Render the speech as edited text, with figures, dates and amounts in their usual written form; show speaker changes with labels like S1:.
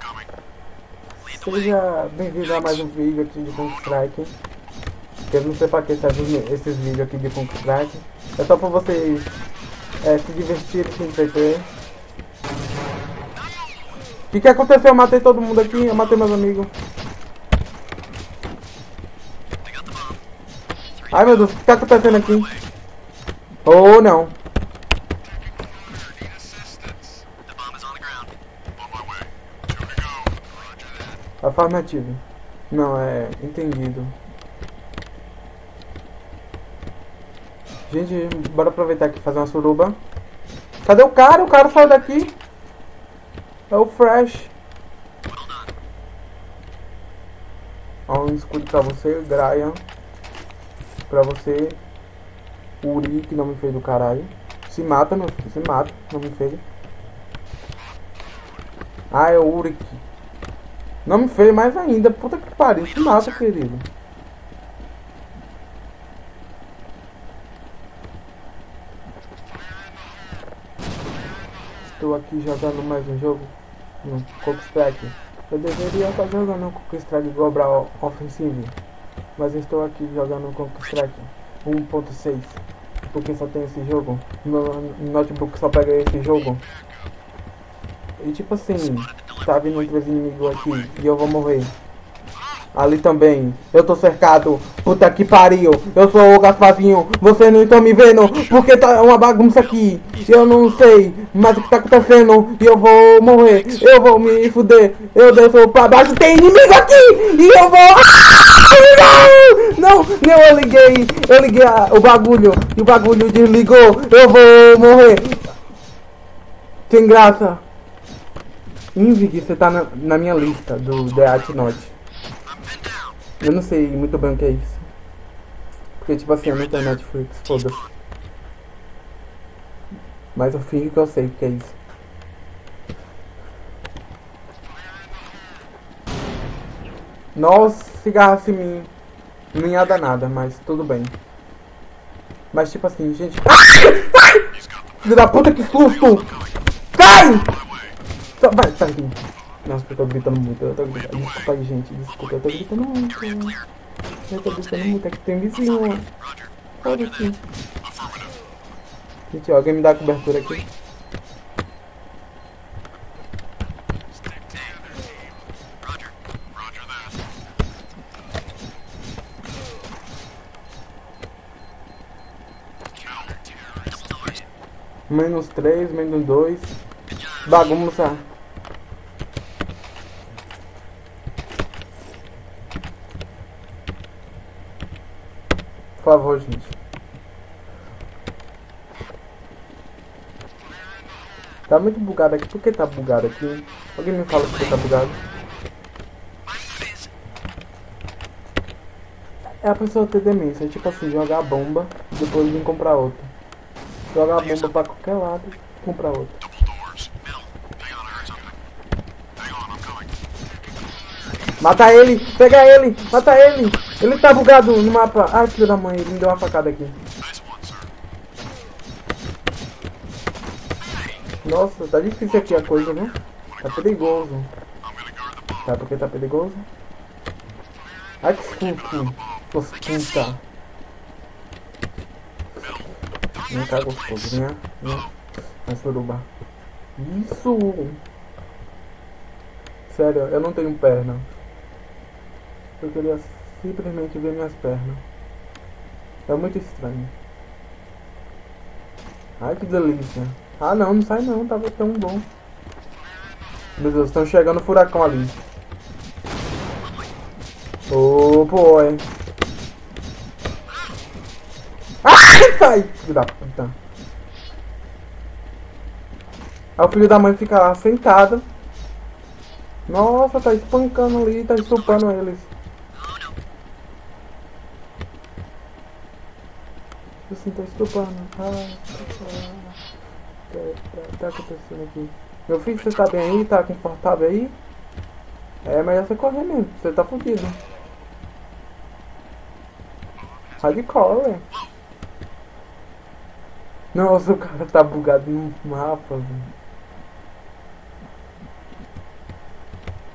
S1: Seja bem-vindo a mais um vídeo aqui de Counter-Strike. Eu não sei pra que servem esses vídeos aqui de Counter-Strike. É só pra vocês se divertirem, se entreter. O que aconteceu? Eu matei todo mundo aqui, eu matei meus amigos. Ai meu Deus, o que tá acontecendo aqui? Oh não. Afirmativo. Não, é entendido. Gente, bora aproveitar aqui e fazer uma suruba. Cadê o cara? O cara saiu daqui. É o Fresh. Ó, um escudo pra você, Brian. Pra você, Uri, que não me fez do caralho. Se mata, meu filho, se mata, não me fez. Ah, é o Uri. Não me fez mais ainda, puta que pariu, se mata, querido. Estou aqui jogando mais um jogo no Counter-Strike. Eu deveria estar jogando no Counter-Strike Global Offensive, mas estou aqui jogando no Counter-Strike 1.6, porque só tem esse jogo. Meu notebook só pega esse jogo. E tipo assim, tá vindo 3 inimigos aqui e eu vou morrer. Ali também, eu tô cercado, puta que pariu, eu sou o Gasparzinho, vocês não estão me vendo, porque tá uma bagunça aqui, eu não sei, mas o que tá acontecendo, e eu vou morrer, eu vou me fuder, eu desço pra baixo, tem inimigo aqui, e eu vou... Não, eu liguei o bagulho, e o bagulho desligou, eu vou morrer. Sem graça. Invig, você tá na minha lista do The Art Note. Eu não sei muito bem o que é isso. Porque tipo assim, eu não tenho Netflix, foda-se. Mas eu fingo que eu sei o que é isso. Nossa, cigarro em mim. Não ia dar nada, mas tudo bem. Mas tipo assim, gente... Ai! Filho da puta, que susto! Cai! Vai, sai aqui. Nossa, eu tô gritando muito, eu tô gritando. Desculpa aí, gente, desculpa, eu tô gritando muito. Eu tô gritando muito, é que tem vizinho. Foda-se. Gente, alguém me dá a cobertura aqui. -3, -2. Bagunça. Por favor, gente. Tá muito bugado aqui. Por que tá bugado aqui? Alguém me fala por que tá bugado? É a pessoa ter demência. É tipo assim, jogar a bomba e depois vir comprar outra. Jogar a bomba pra qualquer lado e comprar outra. Mata ele! Pega ele! Mata ele! Ele tá bugado no mapa. Ai, filho da mãe, ele me deu uma facada aqui. Nossa, tá difícil aqui a coisa, né? Tá perigoso. Sabe por que tá perigoso? Ai, que susto! Puta! Vem cá, gostoso. Vem suruba. Isso! Sério, eu não tenho perna. Eu queria simplesmente ver minhas pernas. É muito estranho. Ai, que delícia. Ah, não, não sai não. Tava tão bom. Meu Deus, estão chegando furacão ali. Oh, boy. Ai, sai! Filho da puta. Aí o filho da mãe fica lá sentado. Nossa, tá espancando ali, tá estupando eles. Assim, tá estupando. Tá acontecendo aqui. Meu filho, você tá bem aí? Tá confortável aí? É melhor você correr mesmo, você tá fudido. Hardcore, velho. Nossa, o cara tá bugado no mapa, velho.